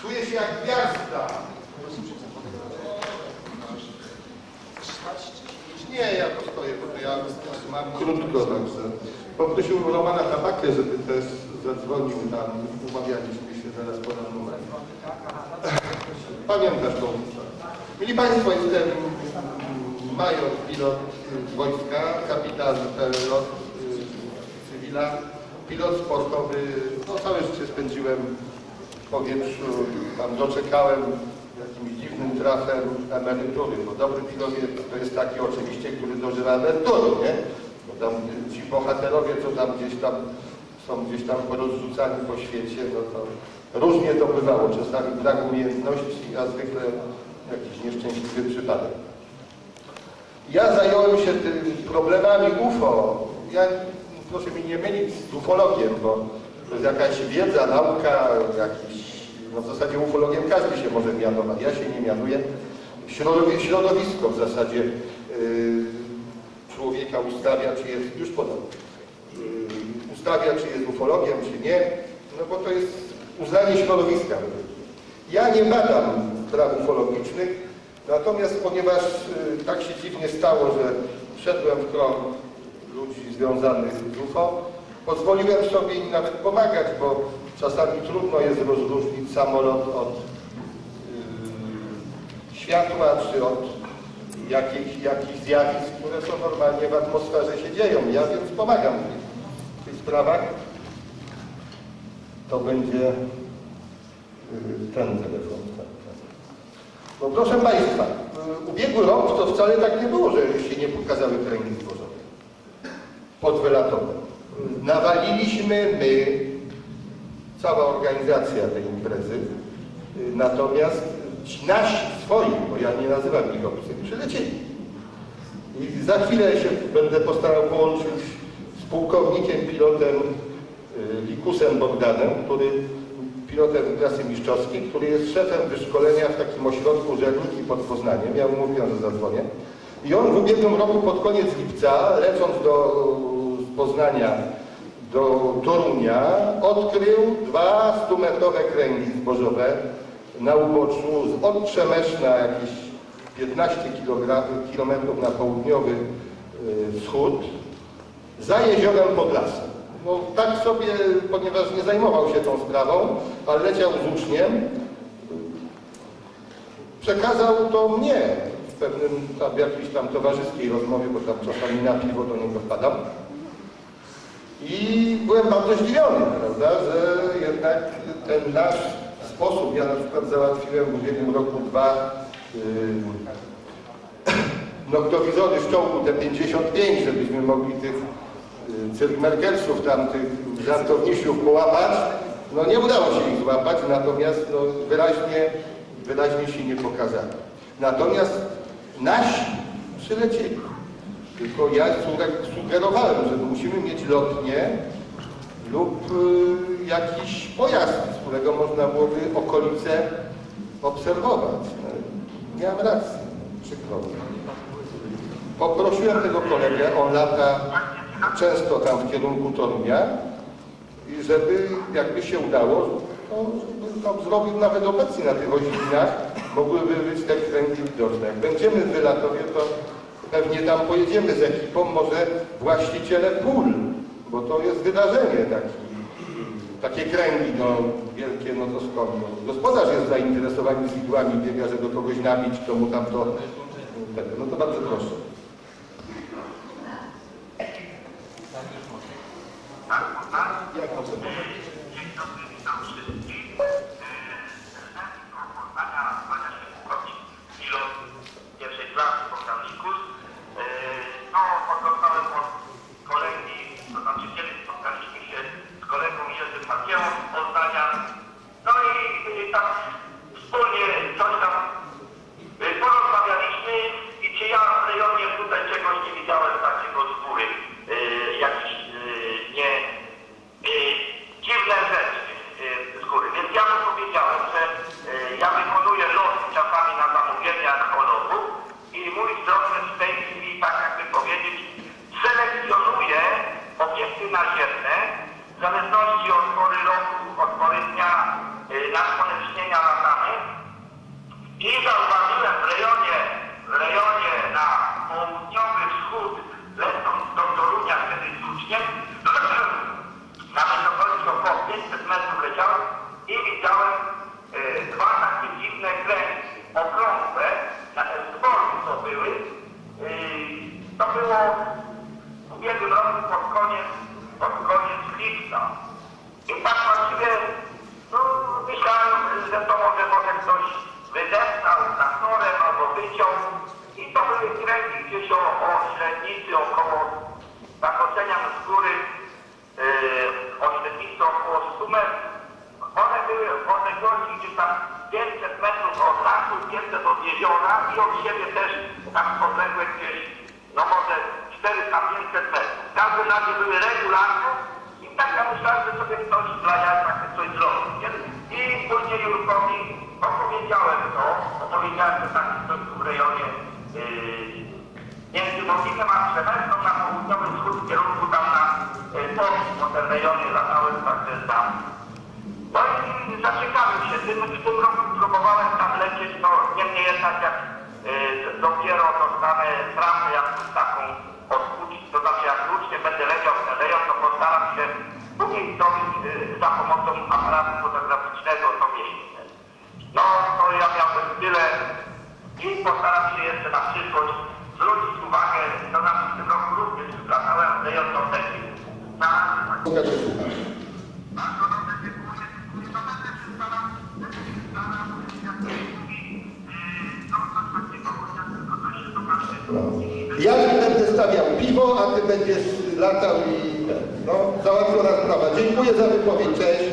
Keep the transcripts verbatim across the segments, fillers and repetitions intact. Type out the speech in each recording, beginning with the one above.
Czuję się jak gwiazda. Nie, ja postoję, bo ja mam krótko, także poprosił Romana Tabakę, żeby też zadzwonił tam, umawialiśmy się, zaraz podam numer. Pamiętasz tą? Mieli Państwo, jestem major, pilot wojska, kapitan pilot cywila, pilot sportowy. No, całe życie spędziłem w powietrzu, tam doczekałem jakimś dziwnym trafem emerytury, bo dobry pilowiec to jest taki oczywiście, który dożywa emerytury, nie? Bo tam ci bohaterowie, co tam gdzieś tam są gdzieś tam rozrzucani po świecie, no to różnie to bywało. Czasami brak umiejętności, a zwykle jakiś nieszczęśliwy przypadek. Ja zająłem się tymi problemami U F O. Ja, proszę mi nie mylić z ufologiem, bo to jest jakaś wiedza, nauka, jakiś, no w zasadzie ufologiem każdy się może mianować. Ja się nie mianuję. Środowisko w zasadzie yy, człowieka ustawia, czy jest, już podam, yy, ustawia, czy jest ufologiem, czy nie, no bo to jest uznanie środowiska. Ja nie badam spraw ufologicznych, natomiast ponieważ yy, tak się dziwnie stało, że wszedłem w krąg ludzi związanych z U F O, pozwoliłem sobie im nawet pomagać, bo czasami trudno jest rozróżnić samolot od yy, światła, czy od jakichś, jakichś zjawisk, które są normalnie w atmosferze się dzieją. Ja więc pomagam w tych, w tych sprawach. To będzie yy, ten telefon. No proszę Państwa, yy, ubiegły rok to wcale tak nie było, że się nie pokazały kręgi zbożowe podwylatowe. Nawaliliśmy my, cała organizacja tej imprezy, natomiast ci nasi, swoi, bo ja nie nazywam ich obcych, przylecieli. I za chwilę się będę postarał połączyć z pułkownikiem, pilotem Likusem Bogdanem, który, pilotem klasy mistrzowskiej, który jest szefem wyszkolenia w takim ośrodku Żerniki pod Poznaniem. Ja mu mówiłem, że zadzwonię. I on w ubiegłym roku pod koniec lipca, lecąc do Poznania do Torunia, odkrył dwa stumetrowe kręgi zbożowe na uboczu od Trzemeszna jakieś piętnaście kilometrów na południowy wschód za jeziorem Podlasem. No tak sobie, ponieważ nie zajmował się tą sprawą, ale leciał z uczniem, przekazał to mnie w pewnym, tam, jakiejś tam towarzyskiej rozmowie, bo tam czasami na piwo do niego wpadam. I byłem bardzo zdziwiony, prawda, że jednak ten nasz sposób, ja na przykład załatwiłem w ubiegłym roku dwa yy, noktowizory z czołgu T pięćdziesiąt pięć, żebyśmy mogli tych yy, cyrkmerkelsów, tam tych żartownisiów połapać. No nie udało się ich złapać, natomiast no, wyraźnie, wyraźnie się nie pokazali. Natomiast nasi przylecieli. Tylko ja sugerowałem, że musimy mieć lotnię lub y, jakiś pojazd, z którego można byłoby okolice obserwować. No, miałem rację, przykro mi. Poprosiłem tego kolegę, on lata często tam w kierunku Torunia i żeby, jakby się udało, to żeby tam zrobił nawet obecnie na tych oślinach, mogłyby być te kręgi widoczne. Jak będziemy w Wylatowie, to pewnie tam pojedziemy z ekipą, może właściciele pól, bo to jest wydarzenie taki, takie kręgi, no wielkie, no to skąd? No, gospodarz jest zainteresowany widłami, biega, żeby kogoś nabić, to mu tam to... No to bardzo proszę. Jak to powiedzieć? naziemne zależności od pory roku, od pory dnia na słonecznienia latamy i zauważyłem w rejonie, w rejonie na południowy wschód, lecąc do Torunia, wtedy z Łuczkiem, na wysokości około pięćset metrów leciałem i widziałem e, dwa takie dziwne kręgi, okrągłe, z boku to były. E, to było w ubiegłym roku pod koniec, pod koniec lipca. I tak właściwie no, myślałem, że to może, może ktoś wydeptał na snorem albo wyciął. I to były kręgi gdzieś o, o średnicy około, tak oceniam z góry, yy, o średnicy około stu metrów. One były w odległości gdzieś tam pięćset metrów od lasu, pięćset od jeziora i od siebie też tak podległe gdzieś, no może czterysta do pięciuset metrów. W każdym razie były regularne i tak ja myślałem, że sobie ktoś dla jaj takie coś zrobił. I później Jurkowi opowiedziałem to, opowiedziałem, że taki ktoś tu w rejonie yy, między Modlinem a Trzemestą na południowy wschód w kierunku tam na yy, Polskę, bo te rejony latałem także tam. No i zaciekawił się tym, w tym roku próbowałem tam lecieć, no niemniej jednak jak yy, dopiero dostanę trasę jakąś taką odpuścić, to znaczy jak wrócznie będę leciał w ten rejon, to postaram się umiejscowić yy, za pomocą aparatu fotograficznego to miejsce. No to ja miałem tyle i postaram się jeszcze na przyszłość zwrócić uwagę, to na w tym roku również latałem w rejon do Techni. Na bardzo dobrze dziękuję, dziękuję. To będę się staram, staram, jak to mówi, no coś takiego, chociaż tylko coś się zobaczy. Ja ci będę stawiał piwo, a ty będziesz latał i no, załatwiona sprawa. Dziękuję za wypowiedź, cześć.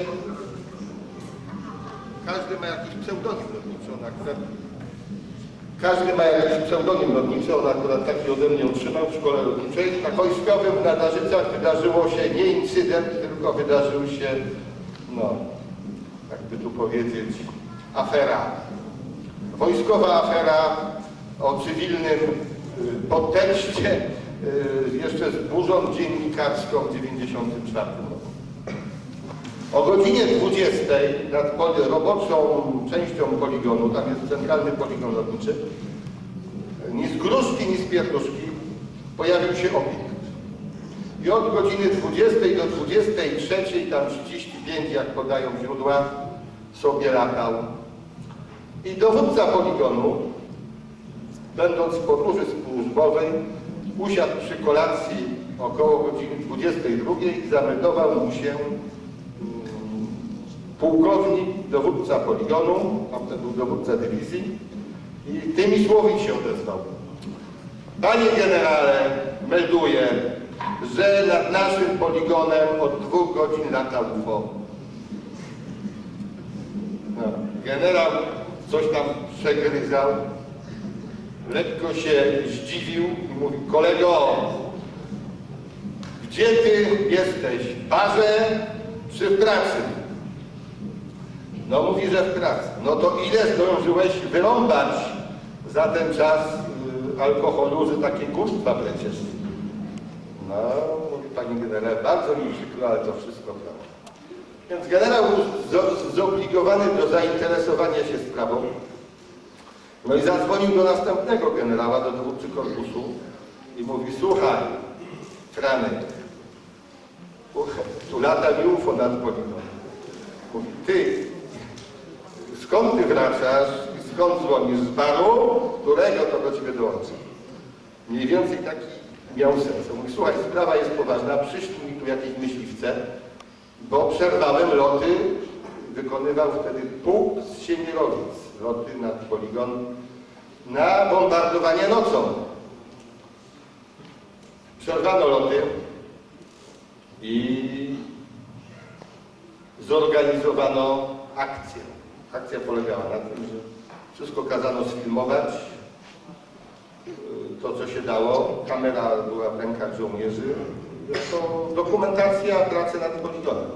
Każdy ma jakiś pseudonim lotniczy, on akurat... Każdy ma jakiś pseudonim lotniczy, on akurat taki ode mnie otrzymał w szkole lotniczej. Na wojskowym na Darzycach wydarzyło się nie incydent, tylko wydarzył się, no, jakby tu powiedzieć, afera. Wojskowa afera o cywilnym podtekście, jeszcze z burzą dziennikarską w dziewięćdziesiątym czwartym roku. O godzinie dwudziestej nad roboczą częścią poligonu, tam jest centralny poligon lotniczy, ni z gruszki, ni z pietruszki pojawił się obiekt. I od godziny dwudziestej do dwudziestej trzeciej, tam trzydzieści pięć, jak podają źródła, sobie latał. I dowódca poligonu, będąc w podróży służbowej, usiadł przy kolacji około godziny dwudziestej drugiej i zameldował mu się pułkownik, dowódca poligonu, a wtedy był dowódca dywizji, i tymi słowy się odezwał. Panie generale, melduję, że nad naszym poligonem od dwóch godzin lata U F O. No, generał coś tam przegryzał, lekko się zdziwił i mówi: kolego, gdzie ty jesteś? W barze czy w pracy? No mówi, że w pracy. No to ile zdążyłeś wyrąbać za ten czas y, alkoholu, że takie głupstwa przecież? No, mówi pani generał, bardzo mi przykro, ale to wszystko prawda. Więc generał był zobligowany do zainteresowania się sprawą. No i zadzwonił do następnego generała, do dowódcy korpusu i mówi: słuchaj, Franek, tu lata mi U F O nad poligonem. Mówi: ty, skąd ty wracasz i skąd dzwonisz? Z baru, którego to do ciebie dołączy? Mniej więcej taki miał sens. Mówi: słuchaj, sprawa jest poważna, przyszli mi tu jakieś myśliwce, bo przerwałem loty, wykonywał wtedy pułk z Siemirowic, loty nad poligon, na bombardowanie nocą. Przerwano loty i zorganizowano akcję. Akcja polegała na tym, że wszystko kazano sfilmować, to co się dało. Kamera była w rękach żołnierzy. To dokumentacja pracy nad poligonem.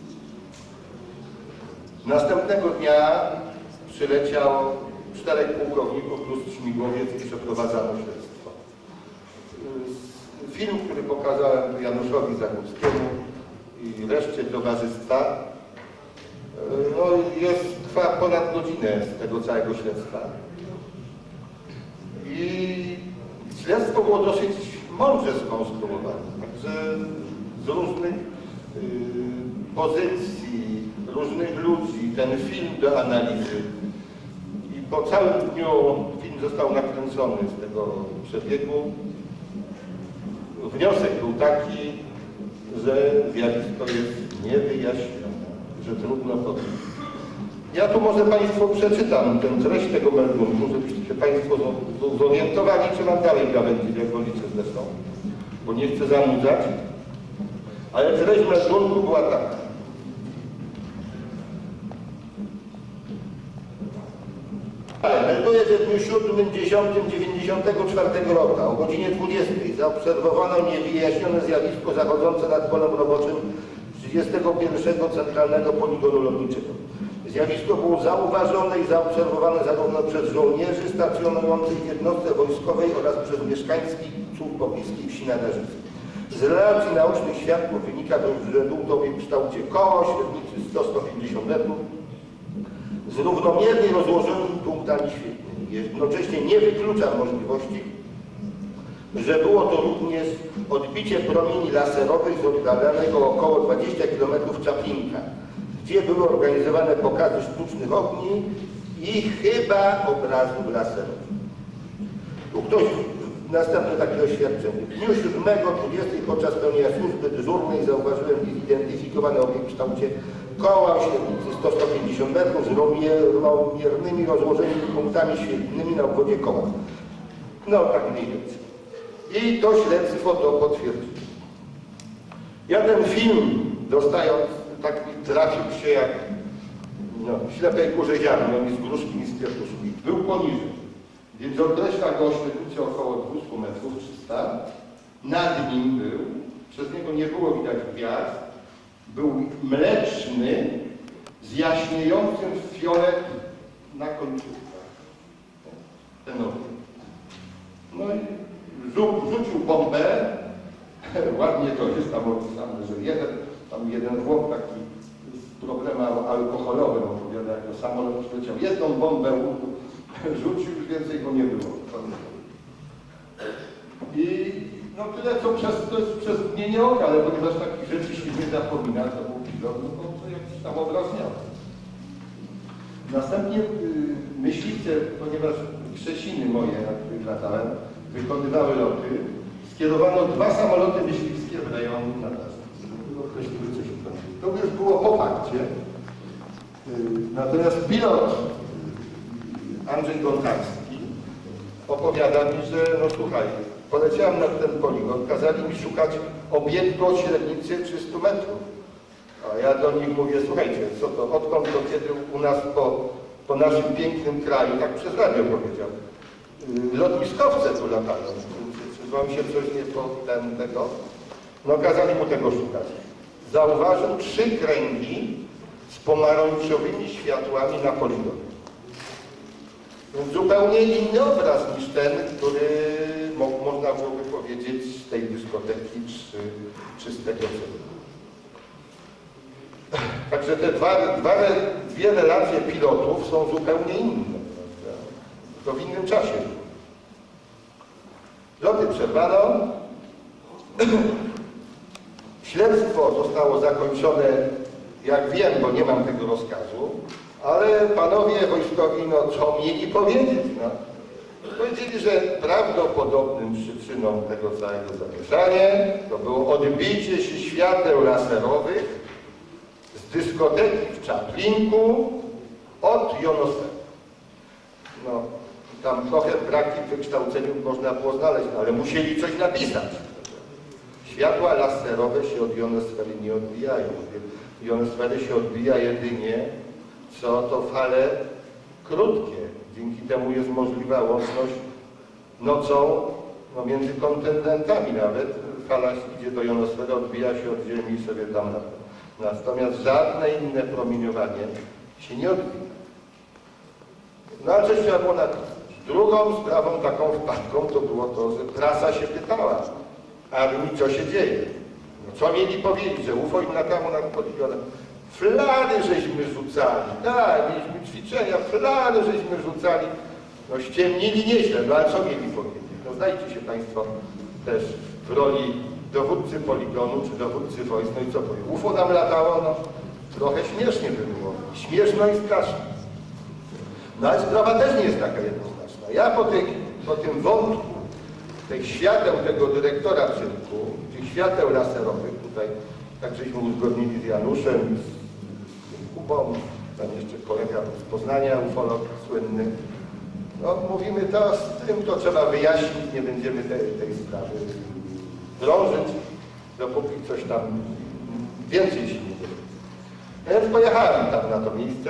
Następnego dnia przyleciało czterech pułkowników plus śmigłowiec i przeprowadzano śledztwo. Film, który pokazałem Januszowi Zagórskiemu, i reszcie towarzystwa, no, jest, trwa ponad godzinę z tego całego śledztwa. I śledztwo było dosyć mądrze skonstruowane, także z różnych y, pozycji, różnych ludzi, ten film do analizy. I po całym dniu film został nakręcony z tego przebiegu. Wniosek był taki, że zjawisko jest niewyjaśnione, że trudno powiedzieć. Ja tu może Państwu przeczytam tę treść tego meldunku, żebyście się Państwo zorientowali, czy mam dalej gawędzić, jak wolicie zresztą, bo nie chcę zanudzać. Ale treść meldunku była taka. Melduję, że w dniu siódmym dziesiątym dziewięćdziesiątego czwartego roku o godzinie dwudziestej zaobserwowano niewyjaśnione zjawisko zachodzące nad polem roboczym trzydziestego pierwszego Centralnego Poligonu Lotniczego. Zjawisko było zauważone i zaobserwowane zarówno przez żołnierzy stacjonujących w jednostce wojskowej oraz przez mieszkańskich służb pobliskich wsi Nadarzycy. Z relacji naocznych świadków wynika, że był to w kształcie koła o średnicy sto do stu pięćdziesięciu metrów z równomiernie rozłożonymi punktami świetlnymi. Jednocześnie nie wyklucza możliwości, że było to również odbicie promieni laserowych z oddalonego około dwudziestu kilometrów Czaplinka, gdzie były organizowane pokazy sztucznych ogni i chyba obrazów laserowych. Tu ktoś, następne takie oświadczenie. W dniu siódmego dwudziestego podczas pełnienia służby dyżurnej zauważyłem zidentyfikowany obiekt w kształcie koła o średnicy sto do stu pięćdziesięciu metrów z równomiernymi rozłożonymi punktami świetlnymi na obwodzie koła. No tak mniej więcej. I to śledztwo to potwierdzi. Ja ten film, dostając, tak mi trafił się jak no, ślepej kurze ziarno, ni z gruszki, ni z piertuszki. Był poniżej, więc określa go o średnicy około dwustu metrów, trzysta. Nad nim był, przez niego nie było widać gwiazd. Był mleczny, z jaśniejącym fiolet na końcówkach. Ten ogień. No i rzucił bombę. Ładnie to jest tam opisane, że jeden, tam jeden chłop taki z problemem alkoholowym opowiada, jak to samolot przyleciał. Jedną bombę rzucił, już więcej go nie było. I no tyle, co przez, to jest przez mgnienie oka, ale ponieważ takich rzeczy się nie zapomina, to był pilot, no to jakiś tam obraz miał. Następnie y, myśliwce, ponieważ Krzesiny moje, na których latałem, wykonywały loty, skierowano dwa samoloty myśliwskie w rejon Nadarzyc. Określiły coś takiego. To już było po fakcie. Y, natomiast pilot Andrzej Gontarski opowiada mi, że no słuchaj, poleciałem na ten poligon, kazali mi szukać obiektu o średnicy trzystu metrów. A ja do nich mówię, słuchajcie, co to, odkąd to kiedy u nas po, po naszym pięknym kraju, tak przez radio powiedział, yy, lotniskowce tu latają, czy, czy wam się coś nie po ten, tego? No kazali mu tego szukać. Zauważył trzy kręgi z pomarańczowymi światłami na poligonie. Zupełnie inny obraz niż ten, który mo można byłoby powiedzieć z tej dyskoteki czy, czy z tego celu. Także te dwa, dwa, dwie relacje pilotów są zupełnie inne, prawda? To w innym czasie. Loty przerwano. Śledztwo zostało zakończone, jak wiem, bo nie mam tego rozkazu, ale panowie wojskowi, no co mieli powiedzieć? No? Powiedzieli, że prawdopodobnym przyczyną tego całego zamieszania to było odbicie się świateł laserowych z dyskoteki w Czaplinku od jonosfery. No, tam trochę braki w wykształceniu można było znaleźć, no, ale musieli coś napisać. Światła laserowe się od jonosfery nie odbijają. Jonosfery się odbija jedynie co to fale krótkie. Dzięki temu jest możliwa łączność nocą no, między kontynentami nawet. Fala idzie do jonosfery, odbija się od Ziemi i sobie tam na to. Natomiast żadne inne promieniowanie się nie odbija. No ale coś trzeba było napisać. Drugą sprawą taką wpadką to było to, że prasa się pytała armii, co się dzieje. No co mieli powiedzieć, że U F O im latało nad poligonem? Flary żeśmy rzucali, tak, mieliśmy ćwiczenia, flary żeśmy rzucali. No ściemnili nieźle, no ale co mieli powiedzieć? No znajdźcie się Państwo też w roli dowódcy poligonu czy dowódcy wojsk, no i co powie? U F O nam latało, no trochę śmiesznie by było. Śmieszno i strasznie. No ale sprawa też nie jest taka jednoznaczna. Ja po, tej, po tym wątku tych świateł tego dyrektora cyrku, tych świateł laserowych, tutaj tak żeśmy uzgodnili z Januszem, z Kubą, tam jeszcze kolega z Poznania, ufolog słynny. No mówimy to, z tym to trzeba wyjaśnić, nie będziemy tej, tej sprawy drążyć, dopóki coś tam więcej się nie dzieje. No więc pojechałem tam na to miejsce,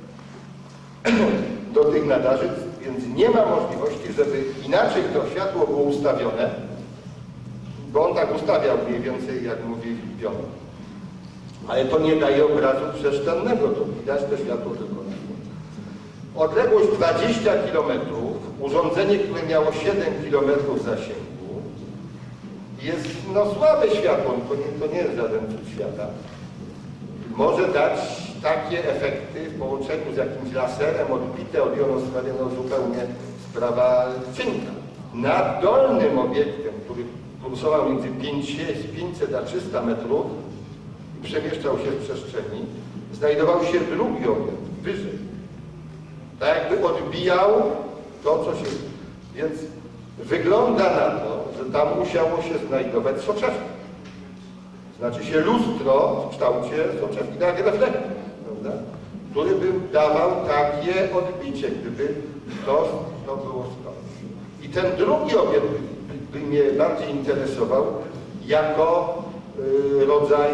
do tych nadarzyc, więc nie ma możliwości, żeby inaczej to światło było ustawione, bo on tak ustawiał mniej więcej, jak mówi Pion. Ale to nie daje obrazu przestrzennego, to widać to światło tylko na górze. Odległość dwadzieścia kilometrów, urządzenie, które miało siedem kilometrów zasięgu, jest no słabe światło, to nie, to nie jest żaden cud świata. Może dać takie efekty w połączeniu z jakimś laserem odbite od jonosfery, no zupełnie sprawa cienka. Nad dolnym obiektem, który kursował między pięćset a trzysta metrów i przemieszczał się w przestrzeni, znajdował się drugi obiekt, wyżej. Tak jakby odbijał to, co się... Więc wygląda na to, że tam musiało się znajdować soczewka. Znaczy się lustro w kształcie soczewki, tak jak reflektor, prawda? Który by dawał takie odbicie, gdyby to, to było skądś. I ten drugi obiekt by, by mnie bardziej interesował jako y, rodzaj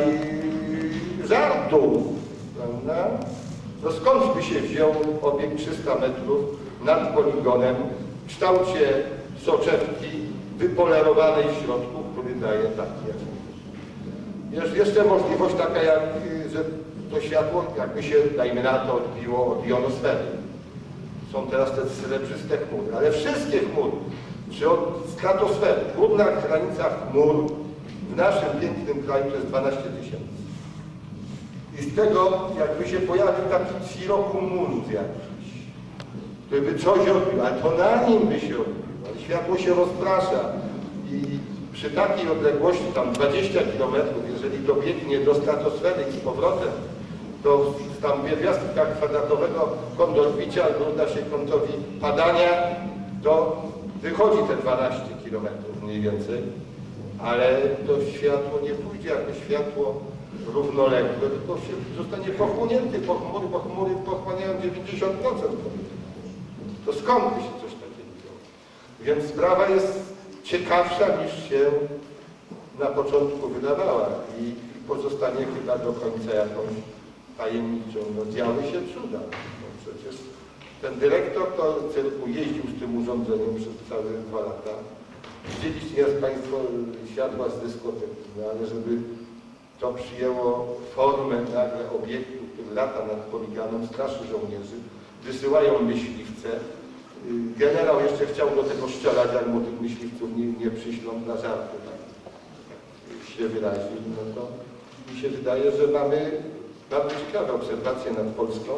żartu, prawda? No skąd by się wziął obiekt trzysta metrów nad poligonem w kształcie soczewki wypolerowanej w środku, który daje taki efekt. Jest jeszcze możliwość taka, jak, że to światło jakby się, dajmy na to, odbiło od jonosfery. Są teraz te srebrzyste chmury, ale wszystkie chmury, czy od stratosfery, górna granica chmur w naszym pięknym kraju to jest dwanaście tysięcy. I z tego jakby się pojawił taki cirocumulus jakiś, który by coś odbił, ale to na nim by się odbiło, ale światło się rozprasza i przy takiej odległości, tam dwadzieścia kilometrów, jeżeli dobiegnie do stratosfery i z powrotem, to z tam pierwiastka kwadratowego kąt odbicia albo uda się kątowi padania, to wychodzi te dwanaście kilometrów mniej więcej, ale to światło nie pójdzie jako światło równoległe, tylko się zostanie pochłonięty po chmury, bo chmury pochłaniają dziewięćdziesiąt procent. To skąd by się coś takiego działo? Więc sprawa jest ciekawsza niż się na początku wydawała i, i pozostanie chyba do końca jakąś tajemniczą. No działy się cuda. No przecież ten dyrektor to cyrku jeździł z tym urządzeniem przez całe dwa lata. Widzieliście jest Państwo światła z dyskoteki, no ale żeby to przyjęło formę nagle obiektu, który lata nad poligonem, straszy żołnierzy, wysyłają myśliwce. Generał jeszcze chciał do tego strzelać, jak mu tych myśliwców nie, nie przyślą dla żartu, tak, tak się wyraził. No to mi się wydaje, że mamy bardzo ciekawe obserwacje nad Polską.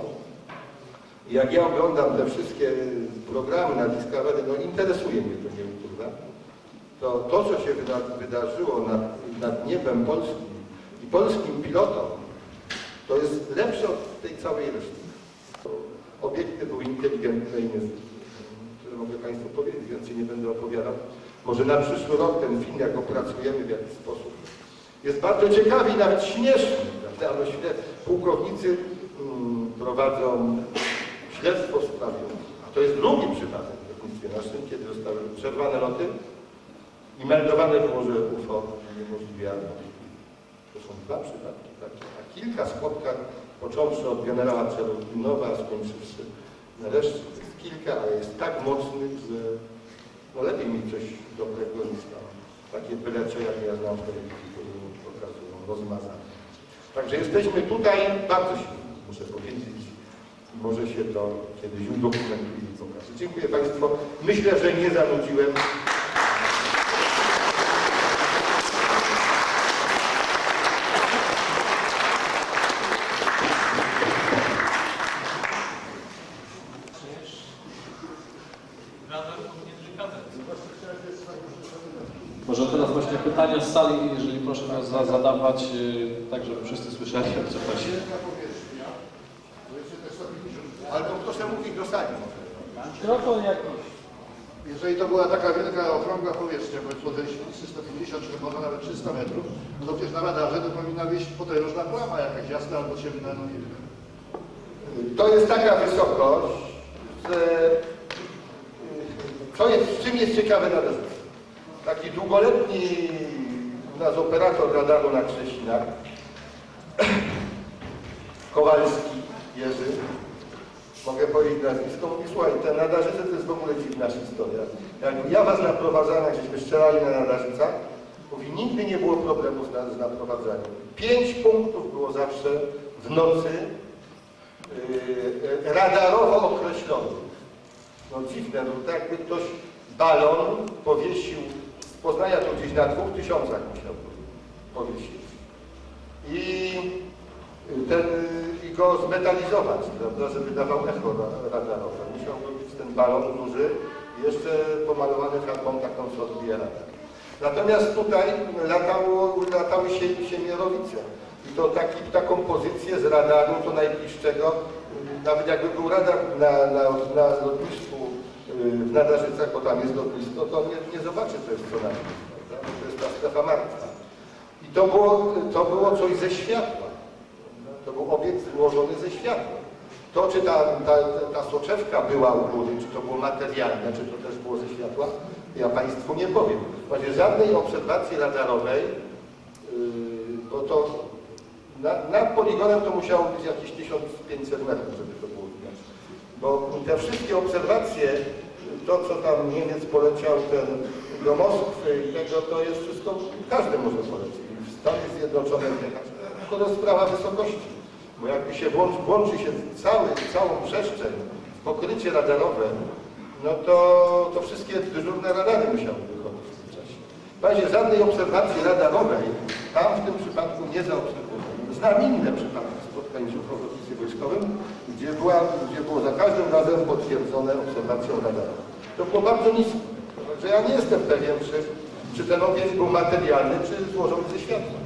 I jak ja oglądam te wszystkie programy na Discovery, no interesuje mnie to, nie ukrywam, to to, co się wyda wydarzyło nad, nad niebem polskim i polskim pilotom, to jest lepsze od tej całej reszty. Obiekty były inteligentne i niezwykłe. Mogę Państwu powiedzieć, więcej nie będę opowiadał. Może na przyszły rok ten film, jak opracujemy w jakiś sposób, jest bardzo ciekawy i nawet śmieszny. Prawda? No, pułkownicy um, prowadzą śledztwo w sprawie. A to jest drugi przypadek w lotnictwie naszym, kiedy zostały przerwane loty i meldowane było, że U F O niemożliwialne. To są dwa przypadki. Tak? A kilka spotkań, począwszy od generała Czerwinowa, a skończywszy na reszcie. Kilka, ale jest tak mocnych, że no lepiej mieć coś dobrego niż tam takie bylecze, jak ja znam w telewizji, które pokazują rozmazane. Także jesteśmy tutaj bardzo silni, muszę powiedzieć. Może się to kiedyś udokumentuje i pokaże. Dziękuję Państwu. Myślę, że nie zanudziłem. sali, jeżeli proszę nas za- zadawać, yy, tak żeby wszyscy słyszeli, o co chodzi. Albo proszę mówić do sali może. Mikrofon jakiś. Jeżeli to była taka wielka, okrągła powierzchnia, bądź podejście trzysta pięćdziesiąt, czy może nawet trzysta metrów, no to przecież na radarze to powinna być potężna plama jakaś jasna albo ciemna, no nie wiem. To jest taka wysokość, że co jest, czym jest ciekawe na drodze. Taki długoletni u nas operator radaru na Krzesinach, Kowalski Jerzy, mogę powiedzieć nazwisko, mówi, słuchaj, ten nadarzyce to jest w ogóle dziwna historia. Jak ja was naprowadzałem, jak żeśmy strzelali na nadarzycach, mówi, nigdy nie było problemu z, z naprowadzaniem. Pięć punktów było zawsze w nocy yy, radarowo określonych. No dziwne, no tak jakby ktoś balon powiesił, z Poznania to gdzieś na dwóch tysiącach musiał powiesić. I, ten, i go zmetalizować, prawda, żeby dawał echo radarowe. Musiał być ten balon duży i jeszcze pomalowany farbą taką, co odbija radar. Natomiast tutaj latało, latały się, siemierowice. I to taki, taką pozycję z radaru, to najbliższego, nawet jakby był radar na, na, na lotnisku w Nadarzycach, bo tam jest lotnisko, to nie, nie zobaczy, co jest co najmniej. To jest ta strefa martwa. I to było, to było coś ze światła. To był obiekt złożony ze światła. To, czy ta, ta, ta soczewka była u góry, czy to było materialne, czy to też było ze światła, ja Państwu nie powiem. Właśnie żadnej obserwacji radarowej, yy, bo to na, nad poligonem to musiało być jakieś tysiąc pięćset metrów, żeby to było widać. Bo te wszystkie obserwacje, to co tam Niemiec poleciał ten, do Moskwy i tego, to jest wszystko, każdy może polecieć. W Stany Zjednoczone jechać. To jest sprawa wysokości. Bo jakby się włączy, włączy się cały, całą przestrzeń w pokrycie radarowe, no to, to wszystkie dyżurne radary musiały wychodzić w tym czasie. W razie żadnej obserwacji radarowej tam w tym przypadku nie zaobserwowano. Znam inne przypadki spotkań w ochotnictwie wojskowym, gdzie, była, gdzie było za każdym razem potwierdzone obserwacją radarową. To było bardzo nisko. Także ja nie jestem pewien, czy, czy ten obiekt był materialny, czy złożony ze światła.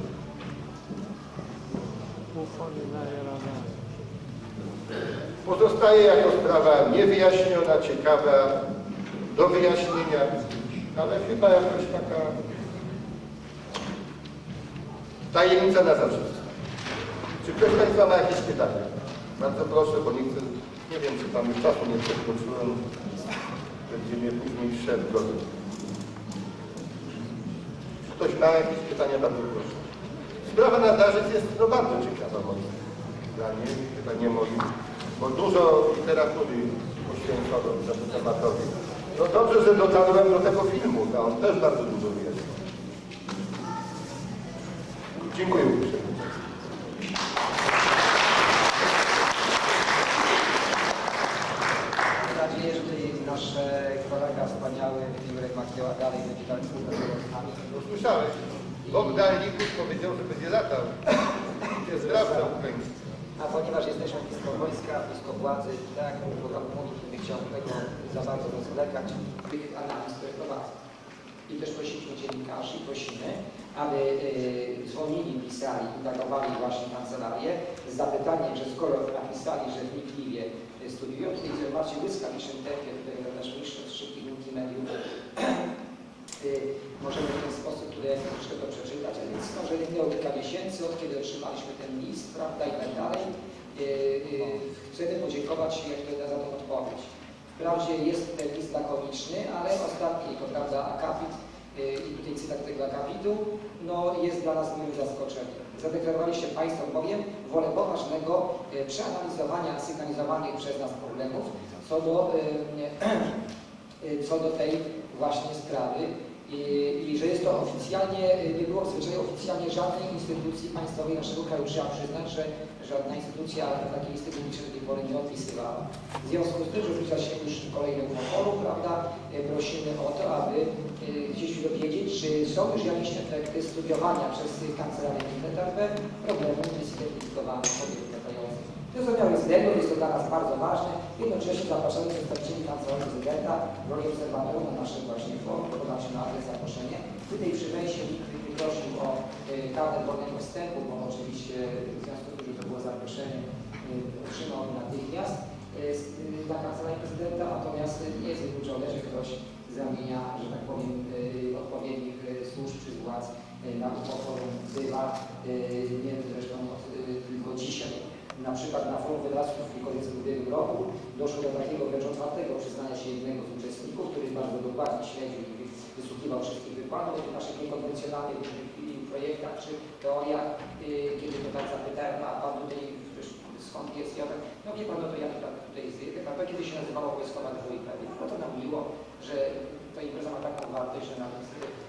Pozostaje jako sprawa niewyjaśniona, ciekawa, do wyjaśnienia, ale chyba jakaś taka tajemnica na zawsze. Czy ktoś z Państwa ma jakieś pytania? Bardzo proszę, bo nie chcę, nie wiem, czy Pan już czasu nie przekroczyłem, będzie mnie później szedł godzin. Czy ktoś ma jakieś pytania? Bardzo proszę. Sprawa nadarzyc jest no, bardzo ciekawa moim zdaniem, chyba nie moim, bo dużo literatury poświęcono temu tematowi. No dobrze, że dotarłem do tego filmu, a on też bardzo dużo jest. Dziękuję uprzejmie. Mam nadzieję, że tutaj nasz kolega wspaniały, Jurek Makieła, dalej będzie dalej współpracował z nami. No słyszałeś. Bogdan Likus powiedział, że będzie latał. Jest sprawca ukraiński. A ponieważ jesteśmy blisko wojska, blisko władzy, tak jak mówił Pan Mówi, nie chciał tego za bardzo rozwlekać, tych analiz, które prowadzą. I też prosiliśmy dziennikarzy, prosimy, aby yy, dzwonili, pisali i datowali właśnie kancelarię z zapytaniem, że skoro napisali, że wnikliwie studiują, to tej informacji w błyskawicznym tempie, którego też mistrzostw szybkich multimediów, yy, możemy w ten sposób tutaj troszkę to przeczytać, a więc no, że minęło kilka miesięcy, od kiedy otrzymaliśmy ten list, prawda, i tak dalej. Yy, yy, chcemy podziękować jak to za tą odpowiedź. Wprawdzie jest ten list lakoniczny, ale ostatni, to prawda, akapit, yy, i tutaj cytat tego akapitu, no jest dla nas miłym zaskoczeniem. Zadeklarowaliście Państwo bowiem wolę poważnego yy, przeanalizowania sygnalizowanych przez nas problemów co do, yy, yy, co do tej właśnie sprawy. I, I że jest to oficjalnie, nie było w zwyczaju oficjalnie żadnej instytucji państwowej naszego kraju. Trzeba przyznać, że żadna instytucja takiej instytucji do tej pory nie odpisywała. W związku z tym, że rzuca się już kolejną forum, prawda, prosimy o to, aby gdzieś dowiedzieć, czy są już jakieś efekty studiowania przez Kancelarię N T B problemów niezidentyfikowanych podmiotów latających. To zamiar jest tego, jest to dla nas bardzo ważne. Jednocześnie zapraszamy przedstawicieli Kancelarii Prezydenta w roli obserwatorów na naszym właśnie forum, podacie na adres zaproszenie. Tutaj przy wejściu prosił o kartę wolnego wstępu, bo oczywiście w związku z tym, że to było zaproszenie, otrzymał natychmiast dla Kancelarii Prezydenta, natomiast nie jest wykluczone, że ktoś zamienia, że tak powiem, odpowiednich służb czy władz na forum bywa, nie wiem zresztą od, tylko dzisiaj. Na przykład na forum wydawców w Wilkowicy w ubiegłym roku doszło do takiego wręcz otwartego przyznania się jednego z uczestników, który bardzo dokładnie śledził i wysłuchiwał wszystkich wykładów o tych naszych niekonwencjonalnych projektach czy teoriach. Kiedy to tak zapytałem, a pan tutaj skąd jest, ja tak, no wie pan, no to ja tak tutaj z to kiedyś się nazywało Wojskowa Dwójka. No to nam miło, że ta impreza ma taką wartość, że nawet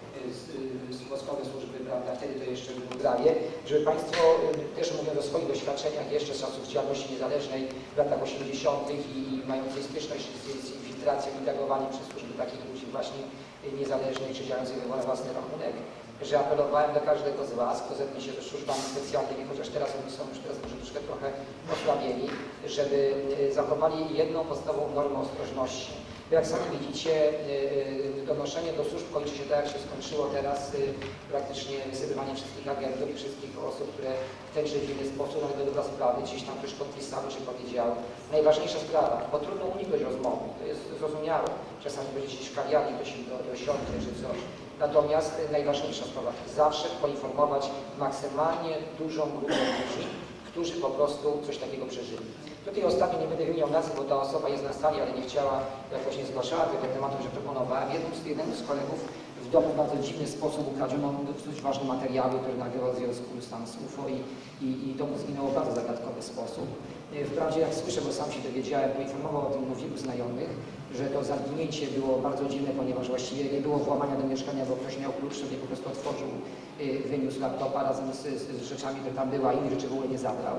z wojskowe służby, prawda, wtedy to jeszcze graje, żeby Państwo też mówiąc o swoich doświadczeniach jeszcze z czasów działalności niezależnej w latach osiemdziesiątych i mającej styczność z infiltracją i tagowaniem przez służby takich ludzi właśnie niezależnej czy działających na własny rachunek, że apelowałem do każdego z Was, kto zetknie się ze służbami specjalnymi, chociaż teraz oni są już teraz może troszkę trochę osłabieni, żeby zachowali jedną podstawową normę ostrożności. Jak sami widzicie, donoszenie do służb kończy się tak, jak się skończyło teraz, praktycznie wysypywanie wszystkich agentów i wszystkich osób, które w ten czy w inny sposób, nawet do dobra sprawy, gdzieś tam ktoś podpisały czy powiedziały. Najważniejsza sprawa, bo trudno uniknąć rozmowy, to jest zrozumiałe. Czasami będziecie szkaliali, ktoś im do, dosiądzie czy coś. Natomiast najważniejsza sprawa, zawsze poinformować maksymalnie dużą grupę ludzi, którzy po prostu coś takiego przeżyli. Tutaj ostatnio nie będę wymieniał nazwy, bo ta osoba jest na sali, ale nie chciała, jakoś nie zgłaszała tego tematu, że proponowałem. Jednym z, jednemu z kolegów w domu w bardzo dziwny sposób ukradziono dosyć ważne materiały, które nagrywał w związku z U F O i, i, i to mu zginęło w bardzo zagadkowy sposób. Wprawdzie jak słyszę, bo sam się dowiedziałem, poinformował o tym wielu znajomych, że to zaginięcie było bardzo dziwne, ponieważ właściwie nie było włamania do mieszkania, bo ktoś miał klucz, sobie po prostu otworzył, wyniósł laptopa razem z, z rzeczami, które tam były, a innych rzeczy w ogóle nie zabrał.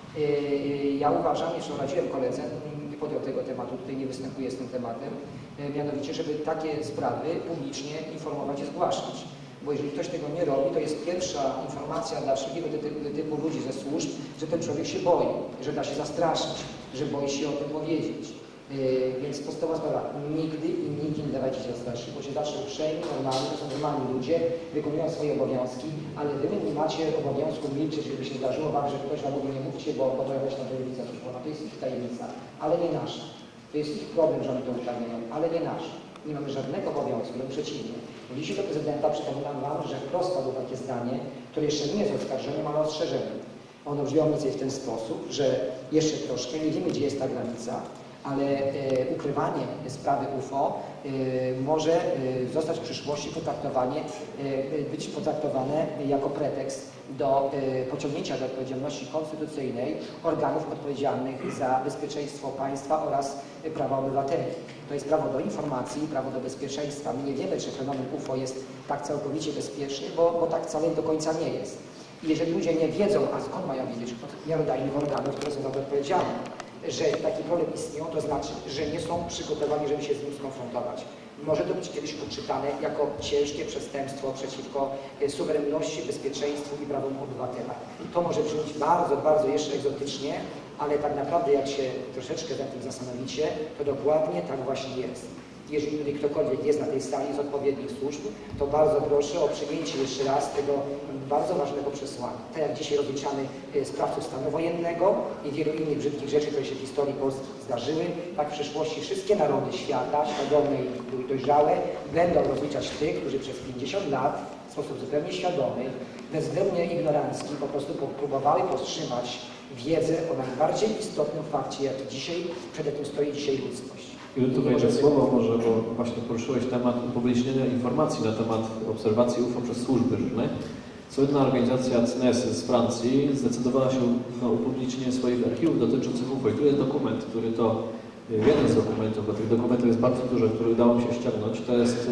Ja uważam, jeszcze radziłem koledze, nie podjął tego tematu, tutaj nie występuję z tym tematem, mianowicie, żeby takie sprawy publicznie informować i zgłaszać. Bo jeżeli ktoś tego nie robi, to jest pierwsza informacja dla wszelkiego typu ludzi ze służb, że ten człowiek się boi, że da się zastraszyć, że boi się o tym powiedzieć. Yy, więc podstawowa sprawa, nigdy i nigdy nie dawajcie się zastraszyć, bo się zawsze uprzejmi, normalni, to są normalni ludzie, wykonują swoje obowiązki, ale wy nie macie obowiązku milczeć, żeby się zdarzyło wam, że ktoś wam mówi, nie mówcie, bo pojawiać na telewizji służbowa. To jest ich tajemnica, ale nie nasza. To jest ich problem, że oni to ujawniają, ale nie nasz. Nie mamy żadnego obowiązku, wręcz przeciwnie. Dzisiaj do prezydenta przypominam wam, że wprost padło takie zdanie, które jeszcze nie jest oskarżeniem, ale ostrzeżeniem. Ono brzmiało mniej więcej w ten sposób, że jeszcze troszkę, nie wiemy, gdzie jest ta granica, ale e, ukrywanie sprawy U F O e, może e, zostać w przyszłości potraktowane, e, być potraktowane jako pretekst do e, pociągnięcia do odpowiedzialności konstytucyjnej organów odpowiedzialnych za bezpieczeństwo państwa oraz e, prawa obywateli. To jest prawo do informacji, prawo do bezpieczeństwa. My nie wiemy, czy fenomen U F O jest tak całkowicie bezpieczny, bo, bo tak wcale do końca nie jest. I jeżeli ludzie nie wiedzą, a skąd mają wiedzieć, od miarodajnych organów, które są za to odpowiedzialne, że taki problem istnieją, to znaczy, że nie są przygotowani, żeby się z nim skonfrontować. Może to być kiedyś odczytane jako ciężkie przestępstwo przeciwko suwerenności, bezpieczeństwu i prawom obywatela. To może brzmieć bardzo, bardzo jeszcze egzotycznie, ale tak naprawdę jak się troszeczkę nad tym zastanowicie, to dokładnie tak właśnie jest. Jeżeli tutaj ktokolwiek jest na tej sali z odpowiednich służb, to bardzo proszę o przyjęcie jeszcze raz tego bardzo ważnego przesłania. Tak jak dzisiaj rozliczamy sprawców stanu wojennego i wielu innych brzydkich rzeczy, które się w historii Polski zdarzyły, tak w przyszłości wszystkie narody świata, świadome i dojrzałe, będą rozliczać tych, którzy przez pięćdziesiąt lat w sposób zupełnie świadomy, bezwzględnie ignorancki po prostu próbowały powstrzymać wiedzę o najbardziej istotnym fakcie, jaki dzisiaj, przed jakim stoi dzisiaj ludzkość. I tu wejdę słowo może, bo właśnie poruszyłeś temat upublicznienia informacji na temat obserwacji U F O przez służby różne. Słynna organizacja C N E S z Francji zdecydowała się na upublicznienie swoich archiwów dotyczących U F O. I tu jest dokument, który to, jeden z dokumentów, bo tych dokumentów jest bardzo dużo, który udało mi się ściągnąć, to jest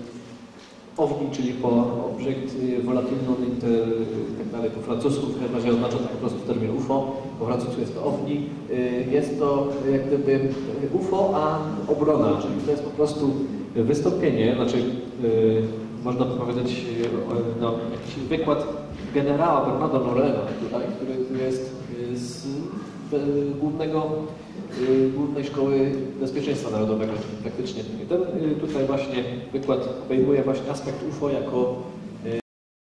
O V N I, czyli po obiekt volatile non inter, tak dalej, po francusku, w każdym razie oznacza to po prostu termin U F O, po francusku jest to O V N I. Jest to jak gdyby U F O, a obrona, czyli to jest po prostu wystąpienie, znaczy yy, można powiedzieć no, jakiś wykład generała Bernarda Lorena tutaj, który jest z głównego Głównej Szkoły Bezpieczeństwa Narodowego, czyli praktycznie ten tutaj właśnie wykład obejmuje właśnie aspekt U F O jako